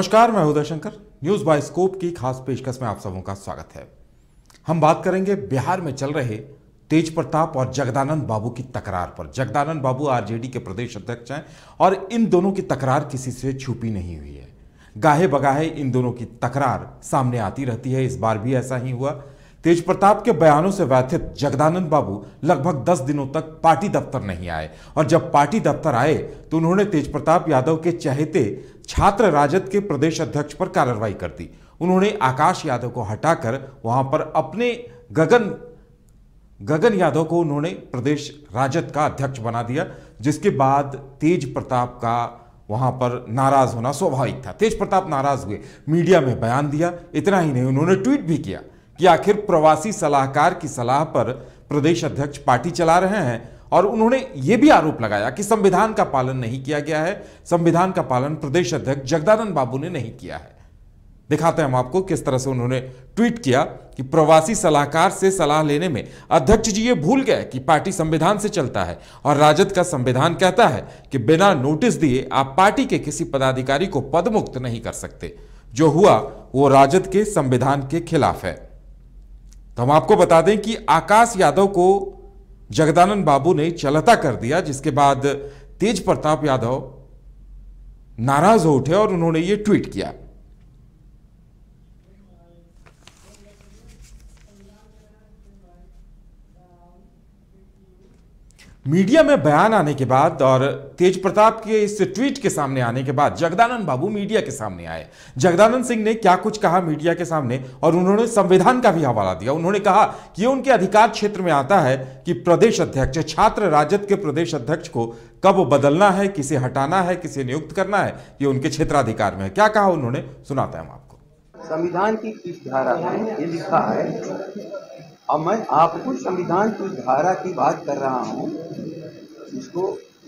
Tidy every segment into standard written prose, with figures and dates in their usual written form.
नमस्कार, मैं Uday Shankar. News by scope की खास पेशकश में आप सबों का स्वागत है। हम बात करेंगे बिहार में चल रहे तेज प्रताप और जगदानंद बाबू की तकरार पर। जगदानंद बाबू आरजेडी के प्रदेश अध्यक्ष हैं और इन दोनों की तकरार किसी से छुपी नहीं हुई है। गाहे बगाहे इन दोनों की तकरार सामने आती रहती है। इस बार भी ऐसा ही हुआ। तेज प्रताप के बयानों से व्यथित जगदानंद बाबू लगभग 10 दिनों तक पार्टी दफ्तर नहीं आए और जब पार्टी दफ्तर आए तो उन्होंने तेज प्रताप यादव के चहेते छात्र राजद के प्रदेश अध्यक्ष पर कार्रवाई कर दी। उन्होंने आकाश यादव को हटाकर वहां पर अपने गगन यादव को उन्होंने प्रदेश राजद का अध्यक्ष बना दिया, जिसके बाद तेज प्रताप का वहां पर नाराज होना स्वाभाविक था। तेज प्रताप नाराज हुए, मीडिया में बयान दिया। इतना ही नहीं, उन्होंने ट्वीट भी किया कि आखिर प्रवासी सलाहकार की सलाह पर प्रदेश अध्यक्ष पार्टी चला रहे हैं और उन्होंने यह भी आरोप लगाया कि संविधान का पालन नहीं किया गया है। संविधान का पालन प्रदेश अध्यक्ष जगदानंद बाबू ने नहीं किया है। दिखाते हैं हम आपको किस तरह से उन्होंने ट्वीट किया कि प्रवासी सलाहकार से सलाह लेने में अध्यक्ष जी ये भूल गए कि पार्टी संविधान से चलता है और राजद का संविधान कहता है कि बिना नोटिस दिए आप पार्टी के किसी पदाधिकारी को पदमुक्त नहीं कर सकते। जो हुआ वो राजद के संविधान के खिलाफ है। तो हम आपको बता दें कि आकाश यादव को जगदानंद बाबू ने चलता कर दिया, जिसके बाद तेज प्रताप यादव नाराज हो उठे और उन्होंने ये ट्वीट किया। मीडिया में बयान आने के बाद और तेज प्रताप के इस ट्वीट के सामने आने के बाद जगदानंद बाबू मीडिया के सामने आए। जगदानंद सिंह ने क्या कुछ कहा मीडिया के सामने और उन्होंने संविधान का भी हवाला दिया। उन्होंने कहा कि ये उनके अधिकार क्षेत्र में आता है कि प्रदेश अध्यक्ष, छात्र राजद के प्रदेश अध्यक्ष को कब बदलना है, किसे हटाना है, किसे नियुक्त करना है, ये उनके क्षेत्राधिकार में है। क्या कहा उन्होंने, सुनाते हैं हम आपको। संविधान की किस धारा में ये लिखा है और मैं आपको संविधान की धारा की बात कर रहा हूँ। इसको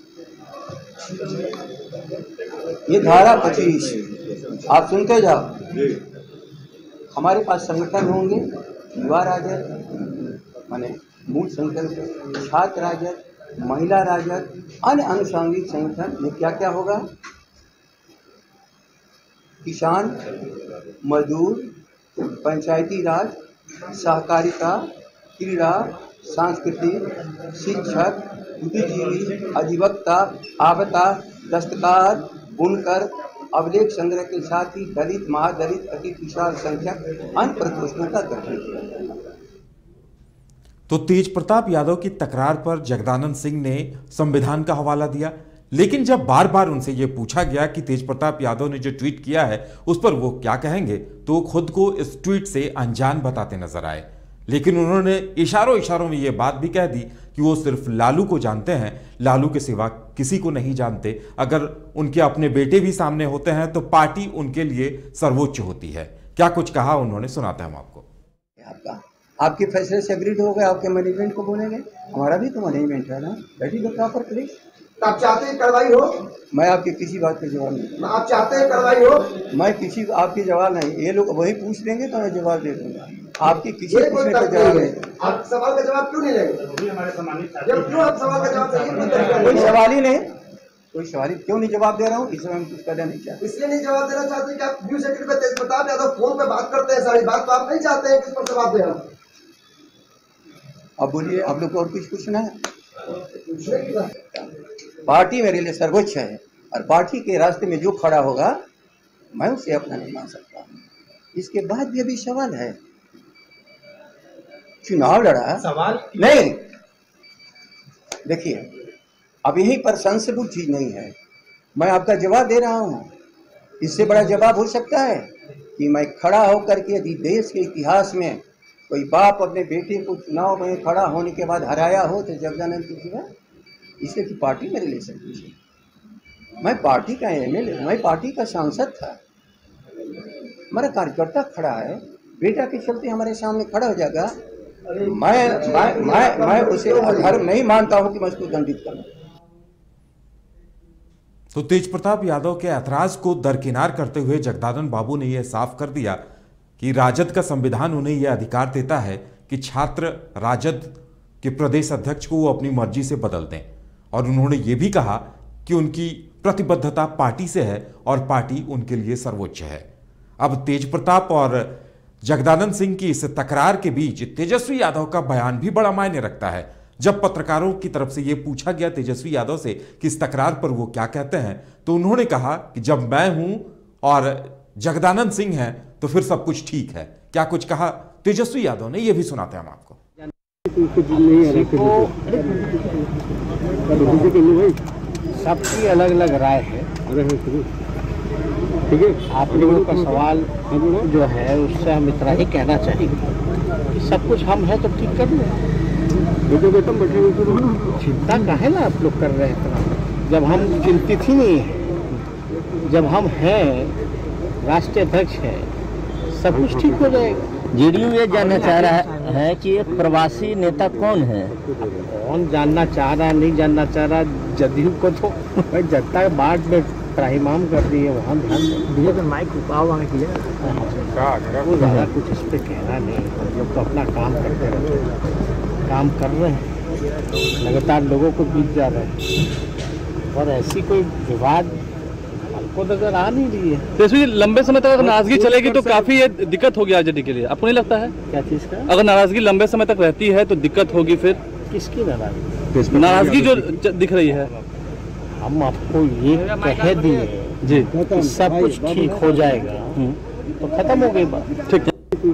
ये धारा 25 आप सुनते जाओ। हमारे पास संगठन होंगे, युवा राजद माने मूल संगठन, छात्र राजद, महिला राजद, अन्य अनुषंगिक संगठन में क्या क्या होगा? किसान, मजदूर, पंचायती राज, सहकारिता, क्रीड़ा, सांस्कृतिक, शिक्षक, बुद्धिजीवी, अधिवक्ता, आवता, दस्तकार, बुनकर, अभिलेख संग्रह के साथ ही दलित, महादलित, अति विशाल संख्यक अन्य प्रकोष्ठों का गठन किया। तो तेज प्रताप यादव की तकरार पर जगदानंद सिंह ने संविधान का हवाला दिया, लेकिन जब बार बार उनसे यह पूछा गया कि तेज प्रताप यादव ने जो ट्वीट किया है उस पर वो क्या कहेंगे, तो खुद को इस ट्वीट से अनजान बताते नजर आए। लेकिन उन्होंने इशारों में यह बात भी कह दी कि वो सिर्फ लालू को जानते हैं, लालू के सिवा किसी को नहीं जानते। अगर उनके अपने बेटे भी सामने होते हैं तो पार्टी उनके लिए सर्वोच्च होती है। क्या कुछ कहा उन्होंने, सुनाते हैं हम आपको। आपके फैसले से एग्रीड हो गए, आपके मैनेजमेंट को बोलेंगे, हमारा भी तो मैनेजमेंट है ना, that is the proper place. आप चाहते हैं कार्रवाई हो? मैं आपकी किसी बात का जवाब नहीं। आप चाहते हैं कार्रवाई हो? मैं किसी आपकी जवाब नहीं, ये लोग वही पूछ लेंगे तो मैं जवाब दे दूंगा। आपकी किसी पूछने का जवाब नहीं। आप सवाल का जवाब क्यों नहीं लेंगे? हमारे सम्मानित जब क्यों आप सवाल का जवाब चाहिए? कोई सवाल ही नहीं, कोई सवाल ही क्यों नहीं जवाब दे रहा हूँ, इसमें हम कुछ करना नहीं चाहते। इसलिए नहीं जवाब देना चाहते कि आप न्यूज सेक्रेटरी पे तेज प्रताप यादव फोन पे बात करते हैं सारी बात, तो आप नहीं चाहते हैं कि इस पर जवाब देना। अब बोलिए, आप लोग को और कुछ पूछना है? पार्टी मेरे लिए सर्वोच्च है और पार्टी के रास्ते में जो खड़ा होगा मैं उसे अपना नहीं मान सकता। इसके बाद भी अभी सवाल है, चुनाव लड़ा सवाल नहीं। देखिए, अब यहीं पर सेंसिबल चीज नहीं है। मैं आपका जवाब दे रहा हूँ। इससे बड़ा जवाब हो सकता है कि मैं खड़ा होकर के यदि देश के इतिहास में कोई बाप अपने बेटे को चुनाव में खड़ा होने के बाद हराया हो तो जगदानंद सिंह है, इसलिए कि पार्टी मेरे लिए सब कुछ है। मैं पार्टी का एमएलए, मैं पार्टी का सांसद था। हमारा कार्यकर्ता खड़ा है, बेटा के चलते हमारे सामने खड़ा हो जाएगा। मैं उसे अधर्म नहीं मानता हूं कि मैं उसको दंडित करूं। तो तेज प्रताप यादव के ऐतराज को दरकिनार करते हुए जगदानंद बाबू ने यह साफ कर दिया कि राजद का संविधान उन्हें यह अधिकार देता है कि छात्र राजद के प्रदेश अध्यक्ष को वो अपनी मर्जी से बदल दें। और उन्होंने ये भी कहा कि उनकी प्रतिबद्धता पार्टी से है और पार्टी उनके लिए सर्वोच्च है। अब तेज प्रताप और जगदानंद सिंह की इस तकरार के बीच तेजस्वी यादव का बयान भी बड़ा मायने रखता है। जब पत्रकारों की तरफ से यह पूछा गया तेजस्वी यादव से कि इस तकरार पर वो क्या कहते हैं, तो उन्होंने कहा कि जब मैं हूं और जगदानंद सिंह हैं तो फिर सब कुछ ठीक है। क्या कुछ कहा तेजस्वी यादव ने, यह भी सुनाते हैं हम आपको। सबकी अलग अलग राय है, ठीक है। आप लोगों का सवाल जो है उससे हम इतना ही कहना चाहेंगे कि सब कुछ हम हैं तो ठीक कर लो। चिंता काहे ना आप लोग कर रहे हैं इतना, जब हम चिंतित ही नहीं हैं, जब हम हैं, राष्ट्रीय अध्यक्ष हैं, सब कुछ ठीक हो जाएगा। जेडीयू ये जानना चाह रहा है कि एक प्रवासी नेता कौन है? कौन जानना चाह रहा है, नहीं जानना चाह रहा, जदयू को तो भाई जनता बाद में त्राहिमाम कर दी है, वहाँ ध्यान दो। माइक वो ज़्यादा कुछ इस पर कहना नहीं, हम लोग तो अपना काम करते रहते हैं, काम कर रहे हैं, लगातार लोगों को बीत जा रहे हैं और ऐसी कोई विवाद हमको नजर आ नहीं रही है। तेजस्वी, लंबे समय तक अगर नाराजगी चलेगी तो काफी ये दिक्कत होगी आरजेडी के लिए, आपको नहीं लगता है? क्या चीज़ का? अगर नाराजगी लंबे समय तक रहती है तो दिक्कत होगी। फिर किसकी नाराजगी? नाराजगी जो दिख रही है। हम आपको ये कह दिए जी कि सब कुछ ठीक हो जाएगा तो खत्म हो गई बात। ठीक।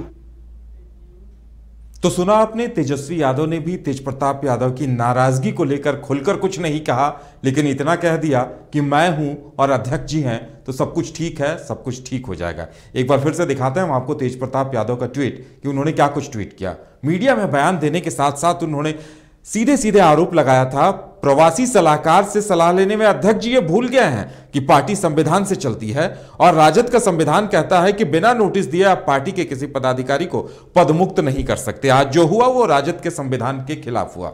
तो सुना आपने, तेजस्वी यादव ने भी तेज प्रताप यादव की नाराजगी को लेकर खुलकर कुछ नहीं कहा, लेकिन इतना कह दिया कि मैं हूं और अध्यक्ष जी हैं तो सब कुछ ठीक है, सब कुछ ठीक हो जाएगा। एक बार फिर से दिखाते हैं हम आपको तेज प्रताप यादव का ट्वीट कि उन्होंने क्या कुछ ट्वीट किया। मीडिया में बयान देने के साथ साथ उन्होंने सीधे सीधे आरोप लगाया था, प्रवासी सलाहकार से सलाह लेने में अध्यक्ष जी ये भूल गए हैं कि पार्टी संविधान से चलती है और राजद का संविधान कहता है कि बिना नोटिस दिए आप पार्टी के किसी पदाधिकारी को पदमुक्त नहीं कर सकते। आज जो हुआ वो राजद के संविधान के खिलाफ हुआ।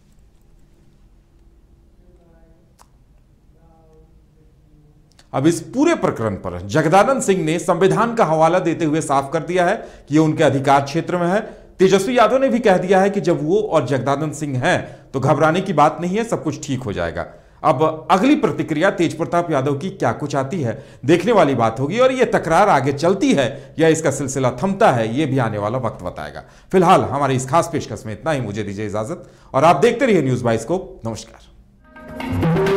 अब इस पूरे प्रकरण पर जगदानंद सिंह ने संविधान का हवाला देते हुए साफ कर दिया है कि यह उनके अधिकार क्षेत्र में है। तेजस्वी यादव ने भी कह दिया है कि जब वो और जगदानंद सिंह हैं तो घबराने की बात नहीं है, सब कुछ ठीक हो जाएगा। अब अगली प्रतिक्रिया तेज प्रताप यादव की क्या कुछ आती है, देखने वाली बात होगी और यह तकरार आगे चलती है या इसका सिलसिला थमता है, यह भी आने वाला वक्त बताएगा। फिलहाल हमारी इस खास पेशकश में इतना ही। मुझे दीजिए इजाजत और आप देखते रहिए न्यूज़ 22 को। नमस्कार।